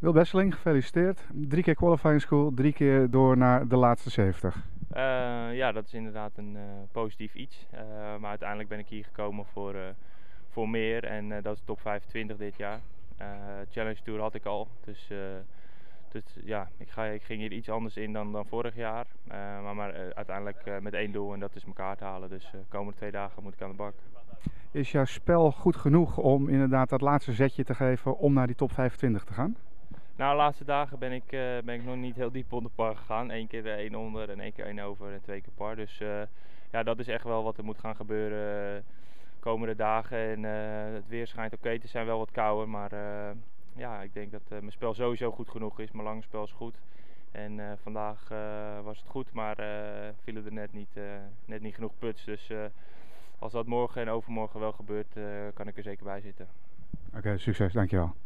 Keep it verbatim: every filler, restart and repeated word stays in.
Wil Besseling, gefeliciteerd. Drie keer qualifying school, drie keer door naar de laatste zeventig. Uh, ja, dat is inderdaad een uh, positief iets. Uh, maar uiteindelijk ben ik hier gekomen voor, uh, voor meer en uh, dat is top vijfentwintig dit jaar. Uh, Challenge Tour had ik al, dus, uh, dus ja, ik, ga, ik ging hier iets anders in dan, dan vorig jaar. Uh, maar maar uh, uiteindelijk uh, met één doel en dat is mijn kaart halen. Dus de uh, komende twee dagen moet ik aan de bak. Is jouw spel goed genoeg om inderdaad dat laatste zetje te geven om naar die top vijfentwintig te gaan? Nou, de laatste dagen ben ik, uh, ben ik nog niet heel diep onder par gegaan. Eén keer één onder en één keer één over en twee keer par. Dus uh, ja, dat is echt wel wat er moet gaan gebeuren de komende dagen. En uh, het weer schijnt oké te zijn, wel wat kouder. Maar uh, ja, ik denk dat uh, mijn spel sowieso goed genoeg is. Mijn lange spel is goed. En uh, vandaag uh, was het goed, maar uh, vielen er net niet, uh, net niet genoeg puts. Dus uh, als dat morgen en overmorgen wel gebeurt, uh, kan ik er zeker bij zitten. Oké, okay, succes. Dankjewel.